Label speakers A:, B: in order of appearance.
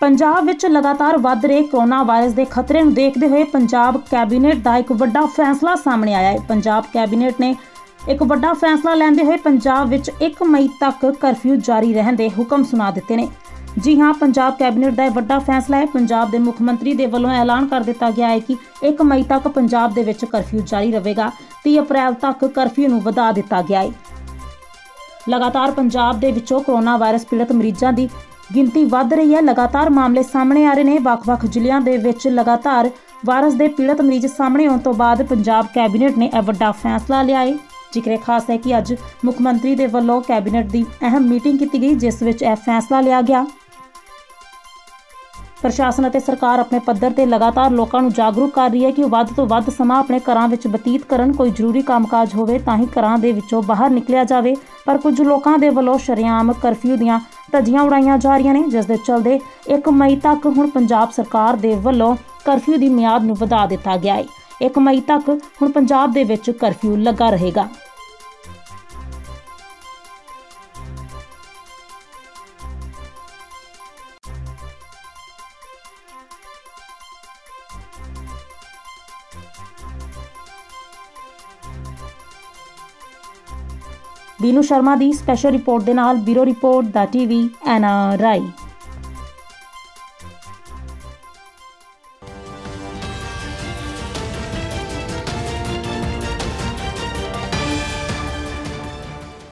A: पंजाब विच लगातार वध रहे कोरोना वायरस के खतरे नूं देखते हुए पंजाब कैबिनेट का एक वड्डा फैसला सामने आया है। पंजाब कैबिनेट ने एक वड्डा फैसला लैंदे हुए पंजाब विच 1 मई तक करफ्यू जारी रहने के हुक्म सुना दिते ने। जी हाँ, पंजाब कैबिनेट का एक वड्डा फैसला है। पंजाब के मुख मंत्री के वलों ऐलान कर दिता गया है कि 1 मई तक पंजाब दे विच करफ्यू जारी रहेगा। 30 अप्रैल तक करफ्यू नूं वधा दिता गया है। लगातार पंजाब दे विचों कोरोना वायरस पीड़ित मरीजों की गिनती वध रही है। लगातार मामले सामने आ रहे हैं। ਵੱਖ-ਵੱਖ ਜ਼ਿਲ੍ਹਿਆਂ ਦੇ ਵਿੱਚ लगातार वायरस के पीड़ित मरीज सामने आने तो बाद पंजाब कैबिनेट ने यह वड्डा फैसला लिया है। जिक्र खास है कि अज मुख मंत्री के वलों कैबिनेट की अहम मीटिंग की गई, जिस विच यह फैसला लिया गया। प्रशासन और सरकार अपने पद्धर ते लगातार लोगों को जागरूक कर रही है कि वध तो वध समा अपने घरां विच बतीत करन। कोई जरूरी कामकाज होवे तां ही घरां दे विचों बाहर निकलिया जावे, पर कुछ लोगों के वलों शरेआम करफ्यू दीआं धज्जियां उड़ाईयां जा रही ने, जिस दे चलदे 1 मई तक हुण पंजाब सरकार दे वलों करफ्यू की मियाद नूं वधा दिता गया है। 1 मई तक हुण पंजाब दे विच करफ्यू लगा रहेगा। बीनू शर्मा की स्पैशल रिपोर्ट के नाल ब्यूरो रिपोर्ट दा TV NRI।